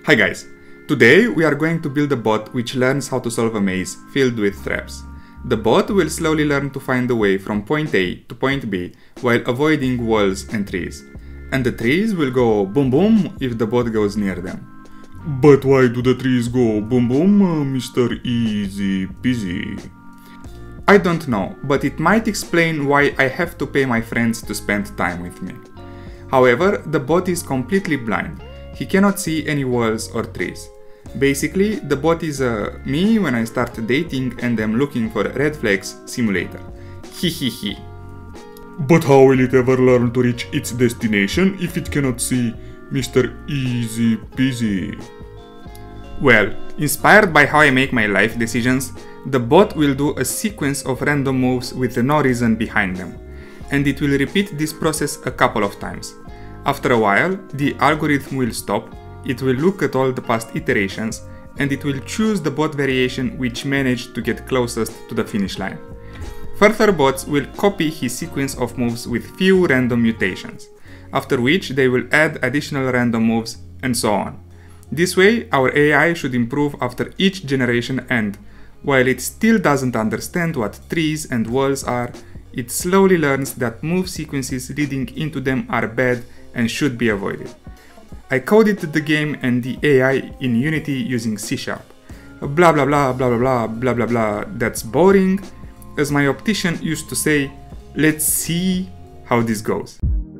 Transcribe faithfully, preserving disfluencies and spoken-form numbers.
Hi guys! Today we are going to build a bot which learns how to solve a maze filled with traps. The bot will slowly learn to find the way from point A to point B while avoiding walls and trees. And the trees will go boom boom if the bot goes near them. But why do the trees go boom boom, uh, Mister Easy Peasy? I don't know, but it might explain why I have to pay my friends to spend time with me. However, the bot is completely blind. He cannot see any walls or trees. Basically, the bot is a me when I start dating and am looking for red flags simulator. Hehehe. But how will it ever learn to reach its destination if it cannot see Mister Easy Peasy? Well, inspired by how I make my life decisions, the bot will do a sequence of random moves with no reason behind them, and it will repeat this process a couple of times. After a while, the algorithm will stop, it will look at all the past iterations, and it will choose the bot variation which managed to get closest to the finish line. Further bots will copy his sequence of moves with few random mutations, after which they will add additional random moves, and so on. This way, our A I should improve after each generation, and while it still doesn't understand what trees and walls are, it slowly learns that move sequences leading into them are bad and should be avoided. I coded the game and the A I in Unity using C sharp. Blah blah blah blah blah blah blah blah blah, that's boring. As my optician used to say, let's see how this goes.